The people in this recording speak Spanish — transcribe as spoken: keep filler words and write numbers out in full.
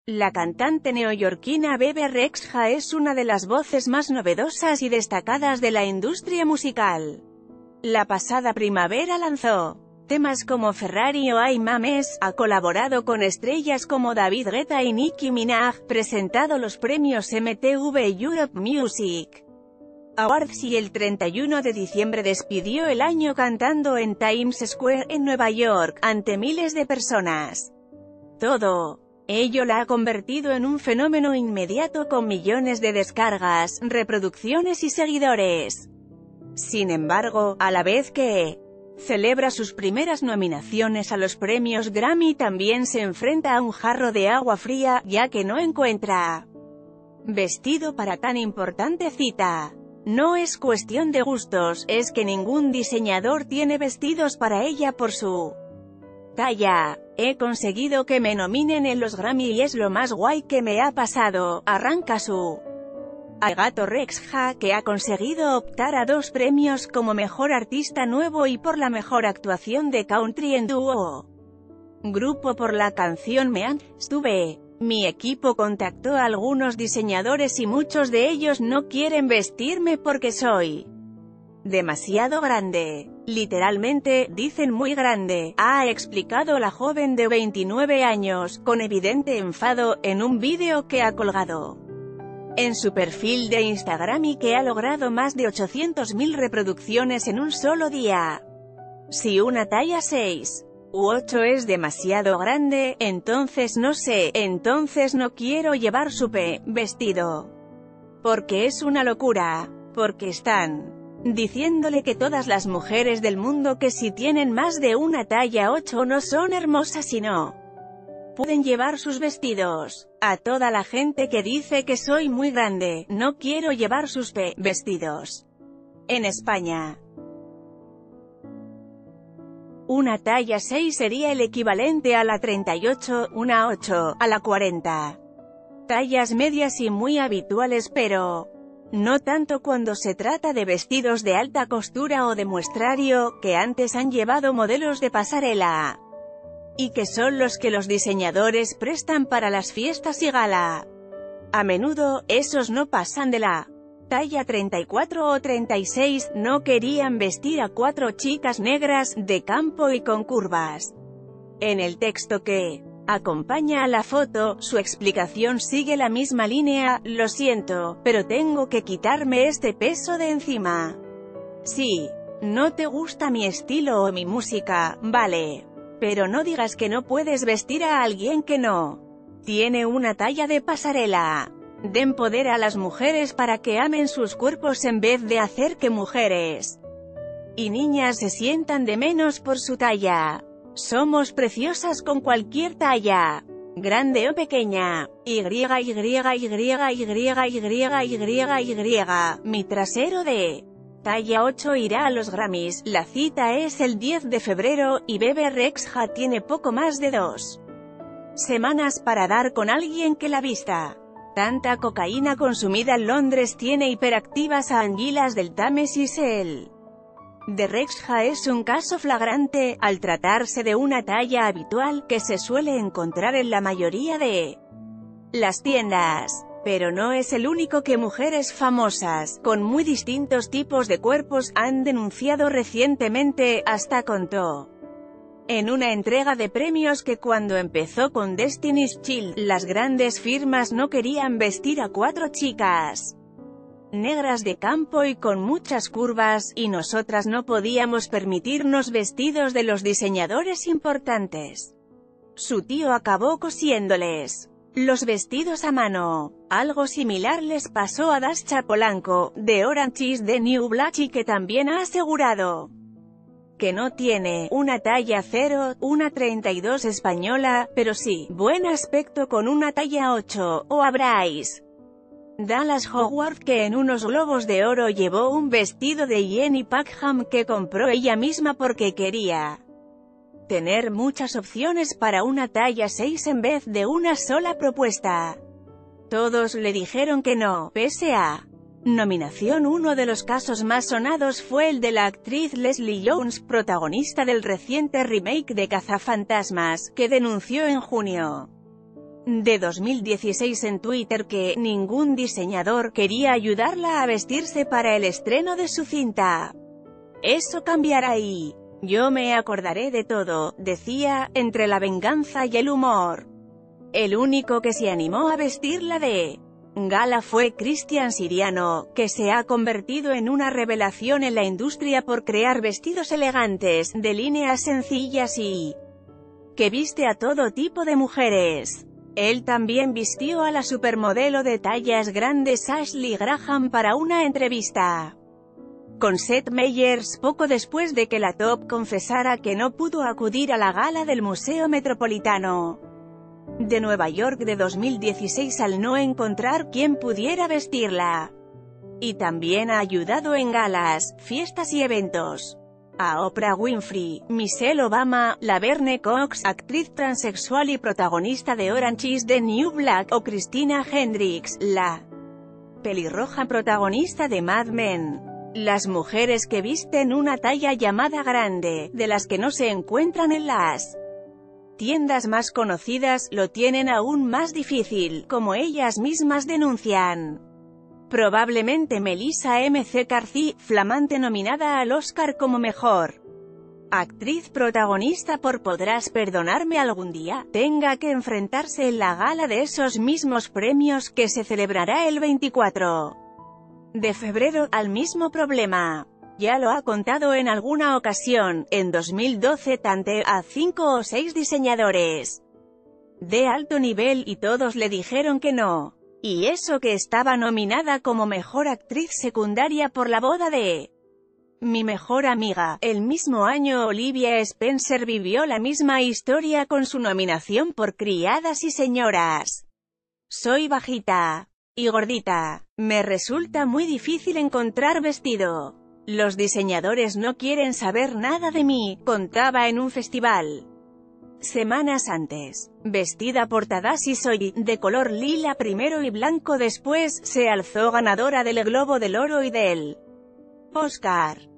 La cantante neoyorquina Bebe Rexha es una de las voces más novedosas y destacadas de la industria musical. La pasada primavera lanzó temas como Ferrari o Ay Mames, ha colaborado con estrellas como David Guetta y Nicki Minaj, presentado los premios M T V Europe Music Awards y el treinta y uno de diciembre despidió el año cantando en Times Square, en Nueva York, ante miles de personas. Todo ello la ha convertido en un fenómeno inmediato con millones de descargas, reproducciones y seguidores. Sin embargo, a la vez que celebra sus primeras nominaciones a los premios Grammy, también se enfrenta a un jarro de agua fría, ya que no encuentra vestido para tan importante cita. No es cuestión de gustos, es que ningún diseñador tiene vestidos para ella por su talla. He conseguido que me nominen en los Grammy y es lo más guay que me ha pasado, arranca su alegato Rexha, que ha conseguido optar a dos premios como Mejor Artista Nuevo y por la Mejor Actuación de Country en Dúo Grupo por la canción Me And Estuve. Mi equipo contactó a algunos diseñadores y muchos de ellos no quieren vestirme porque soy demasiado grande. Literalmente, dicen muy grande, ha explicado la joven de veintinueve años, con evidente enfado, en un vídeo que ha colgado en su perfil de Instagram y que ha logrado más de ochocientas mil reproducciones en un solo día. Si una talla seis u ocho es demasiado grande, entonces no sé, entonces no quiero llevar su pe vestido. Porque es una locura. Porque están diciéndole que todas las mujeres del mundo que si tienen más de una talla ocho no son hermosas y no pueden llevar sus vestidos. A toda la gente que dice que soy muy grande, no quiero llevar sus pe vestidos. En España, una talla seis sería el equivalente a la treinta y ocho, una ocho, a la cuarenta. Tallas medias y muy habituales, pero no tanto cuando se trata de vestidos de alta costura o de muestrario, que antes han llevado modelos de pasarela, y que son los que los diseñadores prestan para las fiestas y gala. A menudo, esos no pasan de la talla treinta y cuatro o treinta y seis, no querían vestir a cuatro chicas negras, de campo y con curvas. En el texto que acompaña a la foto, su explicación sigue la misma línea: lo siento, pero tengo que quitarme este peso de encima. Sí, no te gusta mi estilo o mi música, vale. Pero no digas que no puedes vestir a alguien que no tiene una talla de pasarela. Den poder a las mujeres para que amen sus cuerpos en vez de hacer que mujeres y niñas se sientan de menos por su talla. Somos preciosas con cualquier talla, grande o pequeña. Y, y, y, y, y, y, y, mi trasero de talla ocho irá a los Grammys. La cita es el diez de febrero, y Bebe Rexha tiene poco más de dos semanas para dar con alguien que la vista. Tanta cocaína consumida en Londres tiene hiperactivas a anguilas del Támesis. El de Rexha es un caso flagrante, al tratarse de una talla habitual, que se suele encontrar en la mayoría de las tiendas. Pero no es el único que mujeres famosas, con muy distintos tipos de cuerpos, han denunciado recientemente. Hasta contó en una entrega de premios que cuando empezó con Destiny's Child, las grandes firmas no querían vestir a cuatro chicas negras de campo y con muchas curvas, y nosotras no podíamos permitirnos vestidos de los diseñadores importantes. Su tío acabó cosiéndoles los vestidos a mano. Algo similar les pasó a Dasha Polanco, de Orange is the New Black, y que también ha asegurado que no tiene una talla cero, una treinta y dos española, pero sí buen aspecto con una talla ocho, o a Bryce Dallas Howard, que en unos Globos de Oro llevó un vestido de Jenny Packham que compró ella misma porque quería tener muchas opciones para una talla seis en vez de una sola propuesta. Todos le dijeron que no, pese a nominación. Uno de los casos más sonados fue el de la actriz Leslie Jones, protagonista del reciente remake de Cazafantasmas, que denunció en junio de dos mil dieciséis en Twitter que ningún diseñador quería ayudarla a vestirse para el estreno de su cinta. Eso cambiará y yo me acordaré de todo, decía, entre la venganza y el humor. El único que se animó a vestirla de gala fue Cristian Siriano, que se ha convertido en una revelación en la industria por crear vestidos elegantes, de líneas sencillas y que viste a todo tipo de mujeres. Él también vistió a la supermodelo de tallas grandes Ashley Graham para una entrevista con Seth Meyers poco después de que la top confesara que no pudo acudir a la gala del Museo Metropolitano de Nueva York de dos mil dieciséis al no encontrar quien pudiera vestirla. Y también ha ayudado en galas, fiestas y eventos a Oprah Winfrey, Michelle Obama, Laverne Cox, actriz transexual y protagonista de Orange is the New Black, o Christina Hendricks, la pelirroja protagonista de Mad Men. Las mujeres que visten una talla llamada grande, de las que no se encuentran en las tiendas más conocidas, lo tienen aún más difícil, como ellas mismas denuncian. Probablemente Melissa McCarthy, flamante nominada al Oscar como mejor actriz protagonista por Podrás perdonarme algún día, tenga que enfrentarse en la gala de esos mismos premios que se celebrará el veinticuatro de febrero, al mismo problema. Ya lo ha contado en alguna ocasión, en dos mil doce tanteó a cinco o seis diseñadores de alto nivel y todos le dijeron que no. Y eso que estaba nominada como mejor actriz secundaria por La boda de mi mejor amiga. El mismo año Olivia Spencer vivió la misma historia con su nominación por Criadas y Señoras. Soy bajita y gordita. Me resulta muy difícil encontrar vestido. Los diseñadores no quieren saber nada de mí, contaba en un festival semanas antes. Vestida por Tadashi Soy, de color lila primero y blanco después, se alzó ganadora del Globo del Oro y del Oscar.